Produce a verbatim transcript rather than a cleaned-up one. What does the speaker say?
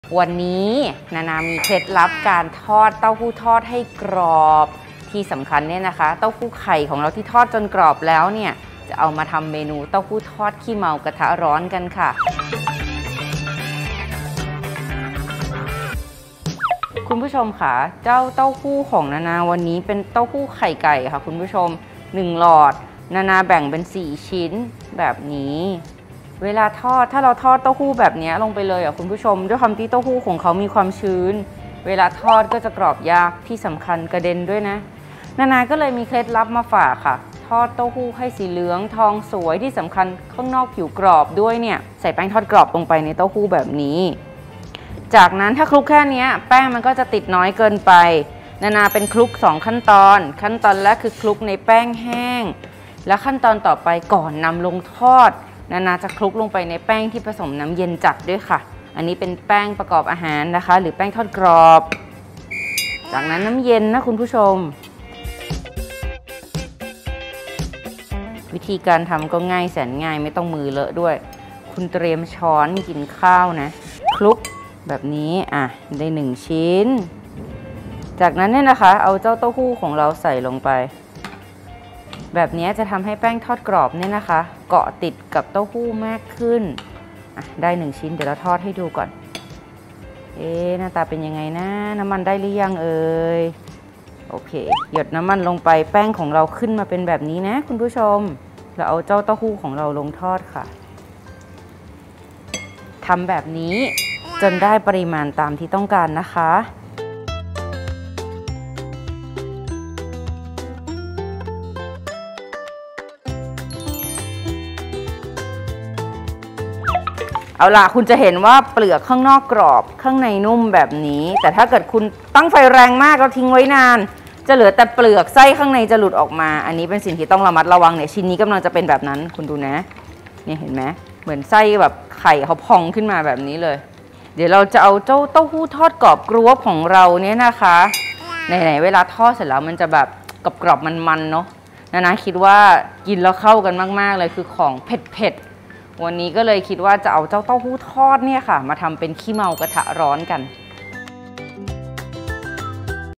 วันนี้นานามีเคล็ดลับการทอดเต้าหู้ทอดให้กรอบที่สำคัญเนี่ยนะคะเต้าหู้ไข่ของเราที่ทอดจนกรอบแล้วเนี่ยจะเอามาทำเมนูเต้าหู้ทอดขี้เมากระทะร้อนกันค่ะคุณผู้ชมค่ะเจ้าเต้าหู้ของนานาวันนี้เป็นเต้าหู้ไข่ไก่ค่ะคุณผู้ชมหนึ่งหลอดนานาแบ่งเป็นสี่ชิ้นแบบนี้เวลาทอดถ้าเราทอดเต้าหู้แบบนี้ลงไปเลยอ่ะคุณผู้ชมด้วยความที่เต้าหู้ของเขามีความชื้นเวลาทอดก็จะกรอบยากที่สำคัญกระเด็นด้วยนะนานาก็เลยมีเคล็ดลับมาฝากค่ะทอดเต้าหู้ให้สีเหลืองทองสวยที่สำคัญข้างนอกผิวกรอบด้วยเนี่ยใส่แป้งทอดกรอบลงไปในเต้าหู้แบบนี้จากนั้นถ้าคลุกแค่นี้แป้งมันก็จะติดน้อยเกินไปนานาเป็นคลุกสองขั้นตอนขั้นตอนแรกคือคลุกในแป้งแห้งและขั้นตอนต่อไปก่อนนำลงทอดนานาจะคลุกลงไปในแป้งที่ผสมน้ำเย็นจัดด้วยค่ะอันนี้เป็นแป้งประกอบอาหารนะคะหรือแป้งทอดกรอบจากนั้นน้ำเย็นนะคุณผู้ชมวิธีการทำก็ง่ายแสนง่ายไม่ต้องมือเลอะด้วยคุณเตรียมช้อนกินข้าวนะคลุกแบบนี้อ่ะได้หนึ่งชิ้นจากนั้นเนี่ยนะคะเอาเจ้าเต้าหู้ของเราใส่ลงไปแบบนี้จะทำให้แป้งทอดกรอบเนี่ยนะคะเกาะติดกับเต้าหู้มากขึ้นอ่ะได้หนึ่งชิ้นเดี๋ยวเราทอดให้ดูก่อนเอ๊ะหน้าตาเป็นยังไงนะน้ำมันได้หรือยังเอ่ยโอเคหยดน้ำมันลงไปแป้งของเราขึ้นมาเป็นแบบนี้นะคุณผู้ชมเราเอาเจ้าเต้าหู้ของเราลงทอดค่ะทำแบบนี้จนได้ปริมาณตามที่ต้องการนะคะเอาล่ะคุณจะเห็นว่าเปลือกข้างนอกกรอบข้างในนุ่มแบบนี้แต่ถ้าเกิดคุณตั้งไฟแรงมากแล้วทิ้งไว้นานจะเหลือแต่เปลือกไส้ข้างในจะหลุดออกมาอันนี้เป็นสิ่งที่ต้องระมัดระวังเนี่ยชิ้นนี้กำลังจะเป็นแบบนั้นคุณดูนะเนี่ยเห็นไหมเหมือนไส้แบบไข่เขาพองขึ้นมาแบบนี้เลยเดี๋ยวเราจะเอาเจ้าเต้าหู้ทอดกรอบกรวบของเราเนี่ยนะคะไหนๆเวลาทอดเสร็จแล้วมันจะแบบกรอบๆมันๆเนาะนานาคิดว่ากินแล้วเข้ากันมากๆเลยคือของเผ็ดๆวันนี้ก็เลยคิดว่าจะเอาเจ้าเต้าหู้ทอดเนี่ยค่ะมาทำเป็นขี้เมากระทะร้อนกัน